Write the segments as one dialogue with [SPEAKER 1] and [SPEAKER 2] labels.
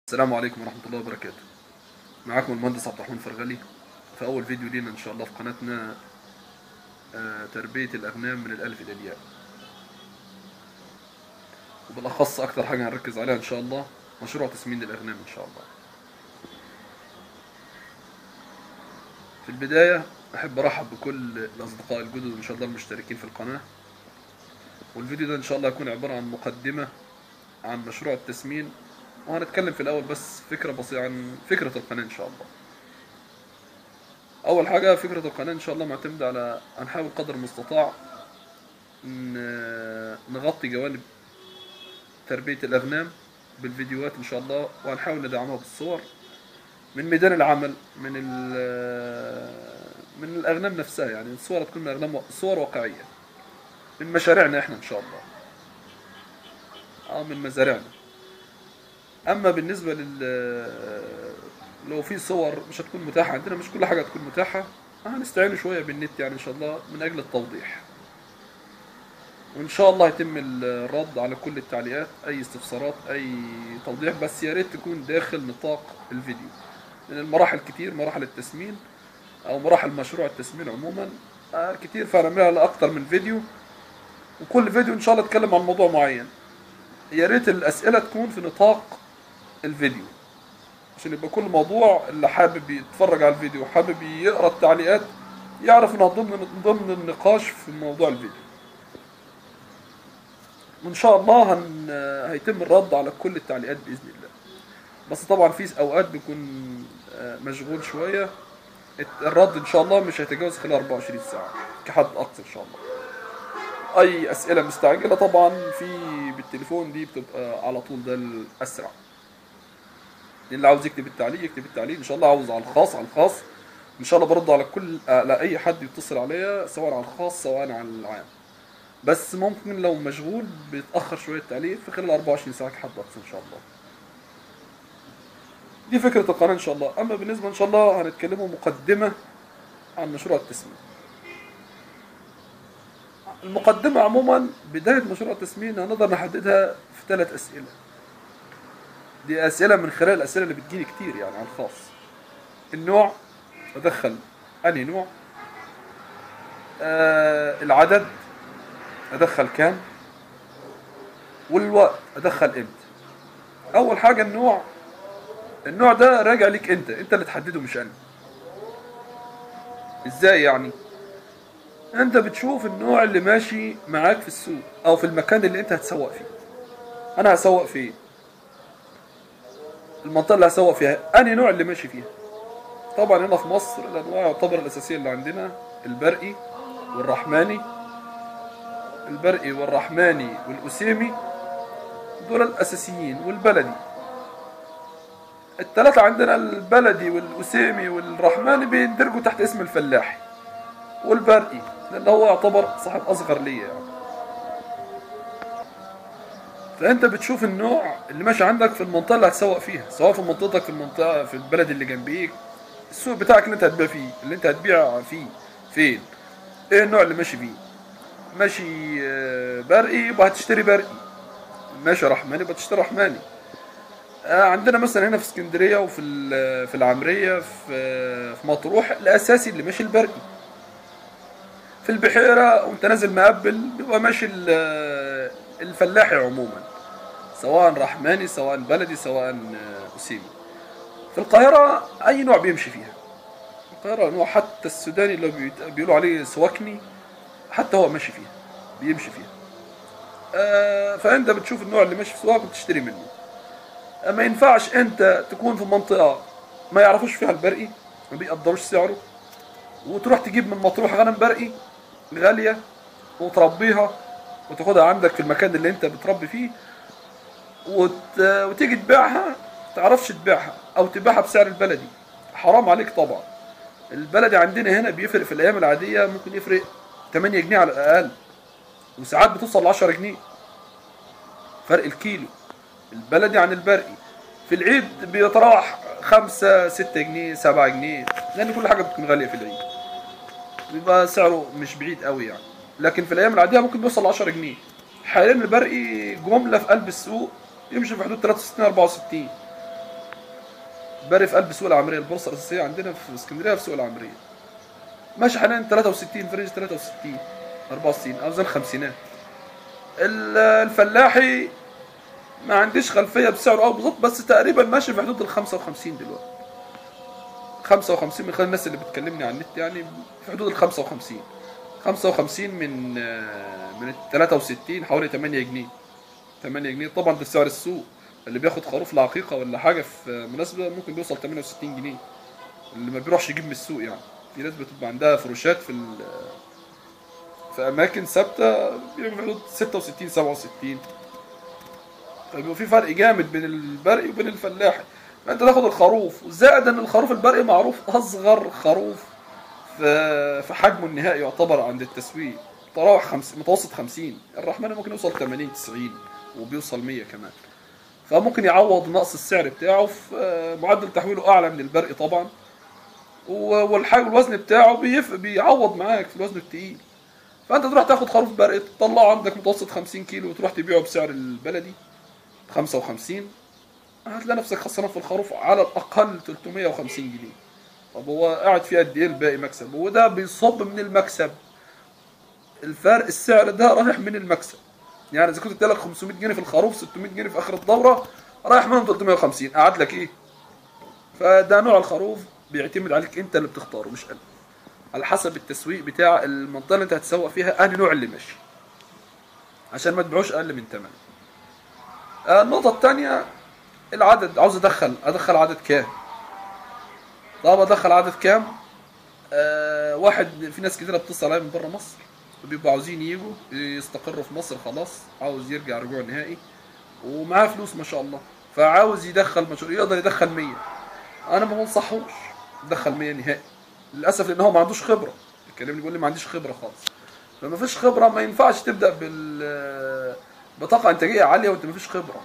[SPEAKER 1] السلام عليكم ورحمة الله وبركاته. معاكم المهندس عبد الرحمن فرغلي في أول فيديو لينا إن شاء الله في قناتنا. تربية الأغنام من الألف إلى الياء، وبالأخص أكتر حاجة هنركز عليها إن شاء الله مشروع تسمين الأغنام إن شاء الله. في البداية أحب أرحب بكل الأصدقاء الجدد إن شاء الله المشتركين في القناة، والفيديو ده إن شاء الله هيكون عبارة عن مقدمة عن مشروع التسمين، وهنتكلم في الأول بس فكرة بسيطة عن فكرة القناة إن شاء الله. أول حاجة فكرة القناة إن شاء الله معتمدة على هنحاول قدر المستطاع نغطي جوانب تربية الأغنام بالفيديوهات إن شاء الله، وهنحاول ندعمها بالصور من ميدان العمل، من الأغنام نفسها، يعني الصور تكون من أغنام، صور واقعية من مشاريعنا إحنا إن شاء الله، من مزارعنا. أما بالنسبة لو في صور مش هتكون متاحة عندنا، مش كل حاجة هتكون متاحة، هنستعين شوية بالنت يعني إن شاء الله من أجل التوضيح، وإن شاء الله يتم الرد على كل التعليقات، أي استفسارات أي توضيح، بس يا ريت تكون داخل نطاق الفيديو، لأن المراحل كتير، مراحل التسمين أو مراحل مشروع التسمين عموما كتير، فهنعملها لأكتر من فيديو، وكل فيديو إن شاء الله اتكلم عن موضوع معين. يا ريت الأسئلة تكون في نطاق الفيديو عشان يبقى كل موضوع اللي حابب يتفرج على الفيديو وحابب يقرأ التعليقات يعرف إنها ضمن النقاش في موضوع الفيديو. وإن شاء الله هيتم الرد على كل التعليقات بإذن الله، بس طبعا في أوقات بيكون مشغول شوية، الرد إن شاء الله مش هيتجاوز خلال 24 ساعة كحد أقصى إن شاء الله. أي أسئلة مستعجلة طبعا بالتليفون دي بتبقى على طول، ده الأسرع. اللي عاوز يكتب التعليق يكتب التعليق إن شاء الله، عاوز على الخاص إن شاء الله برد على أي حد يتصل عليا، سواء على الخاص سواء على العام، بس ممكن لو مشغول بيتأخر شوية التعليق في خلال 24 ساعة كحد أقصى إن شاء الله. دي فكرة القناة إن شاء الله. أما بالنسبة إن شاء الله هنتكلموا مقدمة عن مشروع التسمين. المقدمة عموما بداية مشروع التسمين هنقدر نحددها في 3 أسئلة. دي أسئلة من خلال الأسئلة اللي بتجيني كتير يعني على الخاص. النوع، أدخل أنهي نوع، العدد أدخل كام، والوقت أدخل إمتى. أول حاجة النوع ده راجع ليك أنت اللي تحدده مش أنا. إزاي يعني؟ أنت بتشوف النوع اللي ماشي معاك في السوق أو في المكان اللي أنت هتسوق فيه. أنا هسوق فيه، المنطقة اللي هسوق فيها أنهي نوع اللي ماشي فيها. طبعا هنا في مصر الأنواع يعتبر الأساسية اللي عندنا البرقي والرحماني والأسيمي، دول الأساسيين، والبلدي. الثلاثة عندنا البلدي والأسيمي والرحماني بيندرجوا تحت اسم الفلاحي، والبرقي لأن هو يعتبر صاحب أصغر ليا يعني. فأنت بتشوف النوع اللي ماشي عندك في المنطقة اللي هتسوق فيها، سواء في منطقتك، في المنطقة، في البلد اللي جنبيك، السوق بتاعك اللي أنت هتبيع فيه فين؟ إيه النوع اللي ماشي فيه؟ ماشي برقي يبقى هتشتري برقي، ماشي رحماني يبقى تشتري رحماني. عندنا مثلا هنا في اسكندريه وفي في العمريه في مطروح الاساسي اللي ماشي البرقي. في البحيره وانت نازل مقبل بيبقى ماشي الفلاحي عموما، سواء رحماني سواء بلدي سواء اسيمي. في القاهره اي نوع بيمشي فيها. القاهره نوع حتى السوداني اللي بيقولوا عليه سواكني حتى هو ماشي فيها، بيمشي فيها. فانت بتشوف النوع اللي ماشي في سواك وتشتري منه. ما ينفعش انت تكون في منطقة ما يعرفوش فيها البرقي، ما بيقدروش سعره، وتروح تجيب من مطروح غنم برقي غالية وتربيها وتاخدها عندك في المكان اللي انت بتربي فيه، وتيجي تبيعها تعرفش تبيعها او تبيعها بسعر البلدي. حرام عليك طبعا. البلدي عندنا هنا بيفرق في الايام العادية، ممكن يفرق 8 جنيه على الاقل، وساعات بتوصل ل 10 جنيه فرق الكيلو البلدي عن البرقي. في العيد بيتراوح 5 6 جنيه 7 جنيه، لان كل حاجه بتكون غاليه في العيد، بيبقى سعره مش بعيد قوي يعني. لكن في الايام العاديه ممكن يوصل ل 10 جنيه. حاليا البرقي جمله في قلب السوق يمشي في حدود 63 64. بري في قلب سوق العمريه، البورصه الاساسيه عندنا في اسكندريه في سوق العمريه. ماشي حاليا 63 فرنج، 63 64 اوزان خمسينات. الفلاحي ما عنديش خلفيه بسعره قوي بالظبط، بس تقريبا ماشي في حدود ال 55 دلوقتي. 55 من خلال الناس اللي بتكلمني على النت يعني، في حدود ال 55. 55 من ال 63 حوالي 8 جنيه. 8 جنيه طبعا ده سعر السوق. اللي بياخد خروف لعقيقه ولا حاجه في مناسبه ممكن بيوصل 68 جنيه، اللي ما بيروحش يجيب من السوق يعني. في ناس بتبقى عندها فروشات في اماكن ثابته بيبقى في حدود 66 67. فبيبقى في فرق جامد بين البرقي وبين الفلاحي. فانت تاخد الخروف، زائد ان الخروف البرقي معروف اصغر خروف في حجمه النهائي يعتبر عند التسويق. تراوح متوسط 50. الرحمن ممكن يوصل 80 90 وبيوصل 100 كمان. فممكن يعوض نقص السعر بتاعه في معدل تحويله اعلى من البرقي طبعا. والحجم الوزن بتاعه بيعوض معاك في الوزن التقيل. فانت تروح تاخد خروف برقي تطلعه عندك متوسط 50 كيلو وتروح تبيعه بسعر البلدي 55، هتلاقي نفسك خسران في الخروف على الاقل 350 جنيه. طب هو قاعد فيه قد ايه الباقي مكسب؟ وده بيصب من المكسب. الفرق السعر ده رايح من المكسب. يعني اذا كنت اديلك 500 جنيه في الخروف، 600 جنيه في اخر الدوره، رايح منهم 350، قعد لك ايه؟ فده نوع الخروف بيعتمد عليك انت اللي بتختاره مش انا. على حسب التسويق بتاع المنطقه اللي انت هتسوق فيها انهي نوع اللي ماشي، عشان ما تبيعوش اقل من ثمنه. النقطه الثانيه العدد. عاوز ادخل عدد كام؟ طب ادخل عدد كام؟ واحد، في ناس كتيره بتتصل عليا من بره مصر بيبقوا عاوزين يجوا يستقروا في مصر، خلاص عاوز يرجع رجوع نهائي ومعاه فلوس ما شاء الله، فعاوز يدخل مشروع يقدر يدخل 100. انا ما بنصحوش يدخل 100 نهائي للاسف، لان هو ما عندوش خبره. بيكلمني بيقول لي ما عنديش خبره خالص. فما فيش خبره ما ينفعش تبدا بطاقه انتاجيه عاليه وانت ما فيش خبره.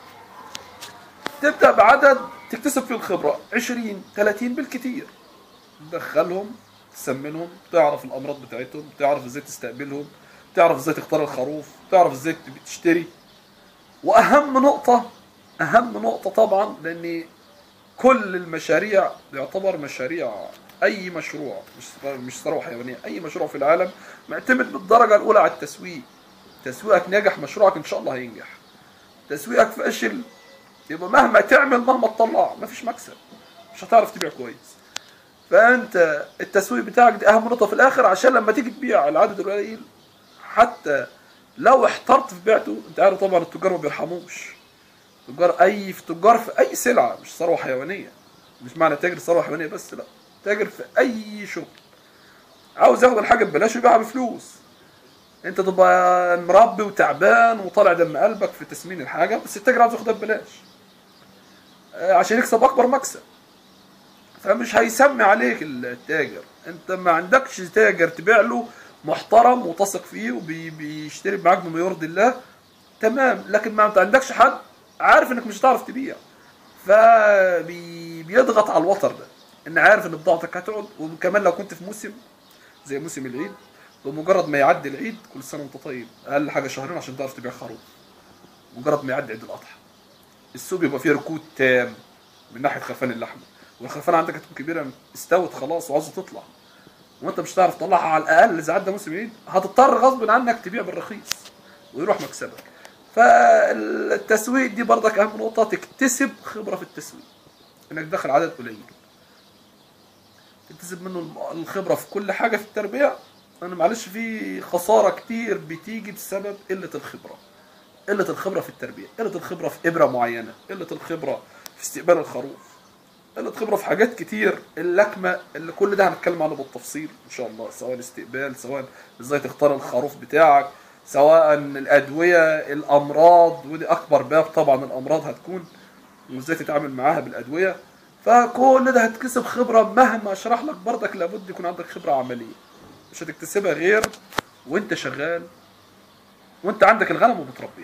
[SPEAKER 1] تبدا بعدد تكتسب فيه الخبره 20 30 بالكتير. تدخلهم، تسمنهم، تعرف الامراض بتاعتهم، تعرف ازاي تستقبلهم، تعرف ازاي تختار الخروف، تعرف ازاي تشتري. واهم نقطه، اهم نقطه طبعا، لان كل المشاريع يعتبر مشاريع، اي مشروع مش ثروه حيوانيه، اي مشروع في العالم معتمد بالدرجه الاولى على التسويق. تسويقك ناجح مشروعك ان شاء الله هينجح. تسويقك فاشل يبقى مهما تعمل مهما تطلع مفيش مكسب، مش هتعرف تبيع كويس. فانت التسويق بتاعك دي اهم نقطه في الاخر، عشان لما تيجي تبيع العدد القليل حتى لو احترت في بيعته. انت عارف طبعا التجار ما بيرحموش. تجار في اي سلعه، مش ثروه حيوانيه. مش معنى تاجر ثروه حيوانيه بس، لا، تاجر في اي شغل عاوز ياخد الحاجه ببلاش ويبيعها بفلوس. انت تبقى مربي وتعبان وطالع دم قلبك في تسمين الحاجه، بس التاجر عاوز ياخدها ببلاش عشان يكسب اكبر مكسب. فمش هيسمي عليك التاجر. انت ما عندكش تاجر تبيع له محترم وتثق فيه وبيشتري معاك بما يرضي الله، تمام. لكن ما انت عندكش حد عارف انك مش هتعرف تبيع، فبيضغط على الوتر ده، ان عارف ان بضاعتك هتقعد. وكمان لو كنت في موسم زي موسم العيد، بمجرد ما يعدي العيد كل سنه وانت طيب، اقل حاجه شهرين عشان تعرف تبيع خروف. مجرد ما يعدي عيد الاضحى السوق بيبقى فيه ركود تام من ناحيه خرفان اللحمه، والخرفان عندك هتكون كبيره استوت خلاص وعاوزه تطلع، وانت مش هتعرف تطلعها. على الاقل اذا عدى موسم العيد هتضطر غصب عنك تبيع بالرخيص ويروح مكسبك. فالتسويق دي برضك اهم نقطه، تكتسب خبره في التسويق، انك تدخل عدد قليل تكتسب منه الخبره في كل حاجه في التربيه. انا معلش في خساره كتير بتيجي بسبب قله الخبره. قله الخبره في التربيه، قله الخبره في ابره معينه، قله الخبره في استقبال الخروف، قله خبره في حاجات كتير. اللكمه اللي كل ده هنتكلم عنه بالتفصيل ان شاء الله، سواء الاستقبال، سواء ازاي تختار الخروف بتاعك، سواء الادويه، الامراض، ودي اكبر باب طبعا. الامراض هتكون وازاي تتعامل معاها بالادويه. فكل ده هتكسب خبره. مهما اشرح لك برضك لابد يكون عندك خبره عمليه، مش هتكتسبها غير وانت شغال وانت عندك الغنم وبتربيها.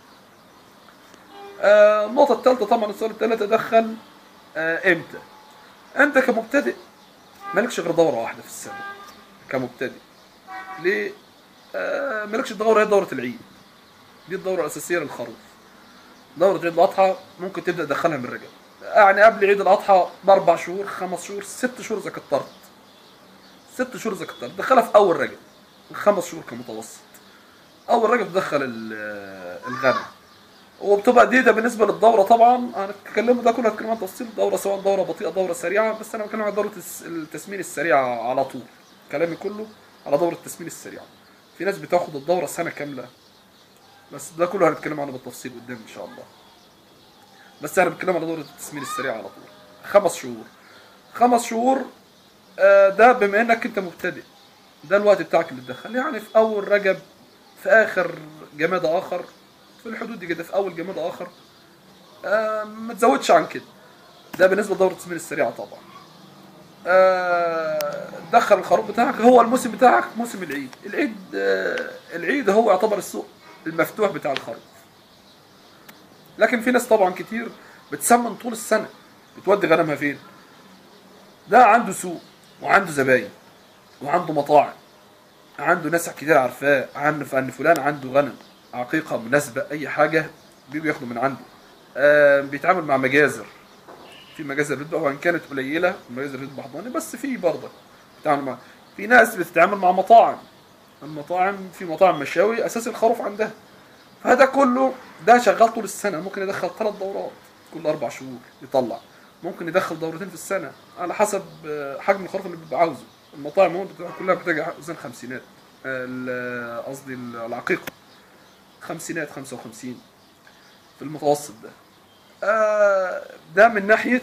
[SPEAKER 1] النقطه الثالثه طبعا، السؤال الثالث، تدخل امتى؟ انت كمبتدئ مالكش غير دوره واحده في السنه كمبتدئ. ليه؟ مالكش دوره، هي دوره العيد. دي الدوره الاساسيه للخروف. دوره عيد الاضحى ممكن تبدا تدخلها من رجب. يعني قبل عيد الاضحى ب4 شهور 5 شهور 6 شهور اذا كترت. 6 شهور اذا كترت دخلها في اول رجب. 5 شهور كمتوسط. اول رجب تدخل الغنم. وبتبقى جديده بالنسبه للدوره طبعا. هنتكلم ده كله هنتكلم عن تفصيل الدوره، سواء دوره بطيئه دوره سريعه، بس انا بتكلم عن دوره التسمين السريعه على طول. كلامي كله على دوره التسمين السريعه. في ناس بتاخد الدوره سنه كامله، بس ده كله هنتكلم عنه بالتفصيل قدام ان شاء الله. بس احنا بنتكلم على دوره التسمين السريعه على طول. 5 شهور. 5 شهور ده بما انك انت مبتدئ، ده الوقت بتاعك اللي تدخل، يعني في اول رجب، في اخر جمادى اخر، في الحدود دي كده، في اول جمادى اخر. ما تزودش عن كده. ده بالنسبه لدوره التسمين السريعه طبعا. دخل الخروف بتاعك. هو الموسم بتاعك موسم العيد. العيد هو يعتبر السوق المفتوح بتاع الخروف. لكن في ناس طبعا كتير بتسمن طول السنه، بتودي غنمها فين؟ ده عنده سوق وعنده زباين وعنده مطاعم، عنده ناس كتير عارفاه، عن فلان عنده غنم، عقيقه، مناسبه، اي حاجه بيجوا ياخدوا من عنده. بيتعامل مع مجازر. في مجازر بتذبح وان كانت قليله، مجازر بتذبح ضاني، بس في برضه بتتعامل مع. في ناس بتتعامل مع مطاعم. المطاعم، في مطاعم مشاوي اساس الخروف عندها. فهذا كله ده شغال طول السنه. ممكن يدخل 3 دورات كل 4 شهور يطلع. ممكن يدخل دورتين في السنه على حسب حجم الخروف اللي بيبقى عاوزه. المطاعم كلها بتحتاج اوزان خمسينات. قصدي العقيقه خمسينات 55 في المتوسط ده. ده من ناحيه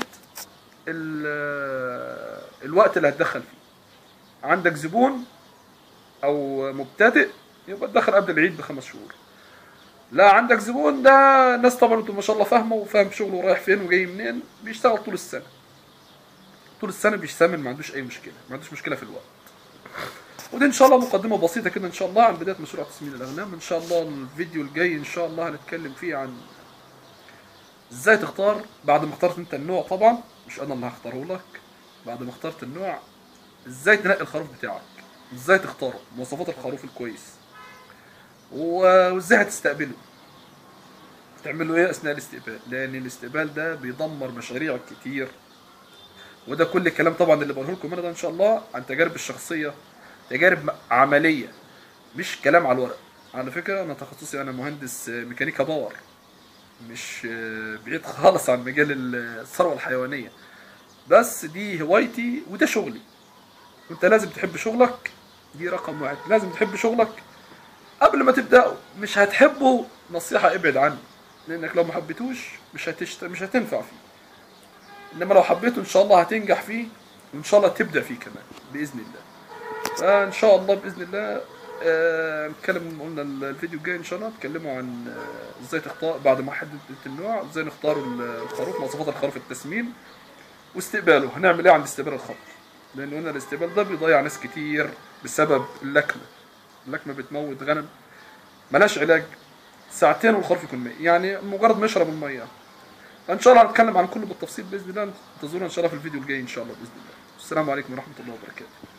[SPEAKER 1] الوقت اللي هتدخل فيه. عندك زبون او مبتدئ يبقى تدخل قبل العيد ب5 شهور. لا عندك زبون، ده ناس طبعا انتم ما شاء الله فاهمه وفاهم شغله رايح فين وجاي منين، بيشتغل طول السنه. طول السنه بيستمر، ما عندوش اي مشكله، ما عندوش مشكله في الوقت. ودي ان شاء الله مقدمه بسيطه كده ان شاء الله عن بدايه مشروع تسمين الاغنام. ان شاء الله الفيديو الجاي ان شاء الله هنتكلم فيه عن ازاي تختار بعد ما اخترت انت النوع. طبعا مش انا اللي هختاره لك. بعد ما اخترت النوع ازاي تنقي الخروف بتاعك، ازاي تختاره، مواصفات الخروف الكويس، وازاي هتستقبله، تعمل له ايه اثناء الاستقبال، لان الاستقبال ده بيدمر مشاريع كتير. وده كل الكلام طبعا اللي بقوله لكم انا ده ان شاء الله عن تجارب الشخصيه، تجارب عمليه، مش كلام على الورق. على فكره انا تخصصي انا مهندس ميكانيكا باور، مش بعيد خالص عن مجال الثروه الحيوانيه، بس دي هوايتي وده شغلي. وانت لازم تحب شغلك، دي رقم 1. لازم تحب شغلك قبل ما تبدأه. مش هتحبه، نصيحة ابعد عنه، لانك لو ما حبيتوش مش هتنفع فيه. انما لو حبيته ان شاء الله هتنجح فيه، وان شاء الله تبدع فيه كمان باذن الله. فان شاء الله باذن الله نتكلم. قلنا الفيديو الجاي ان شاء الله نتكلموا عن ازاي تختار بعد ما حددت النوع، ازاي نختار الخروف، مواصفات الخروف، التسمين واستقباله. هنعمل ايه عند استقبال الخروف، لان قلنا الاستقبال ده بيضيع ناس كتير بسبب اللكمه. اللكمه بتموت غنم ملاش علاج، ساعتين والخروف يكون ميت، يعني مجرد ما يشرب الميه. فان شاء الله هنتكلم عن كله بالتفصيل باذن الله. انتظرونا ان شاء الله في الفيديو الجاي ان شاء الله باذن الله. السلام عليكم ورحمه الله وبركاته.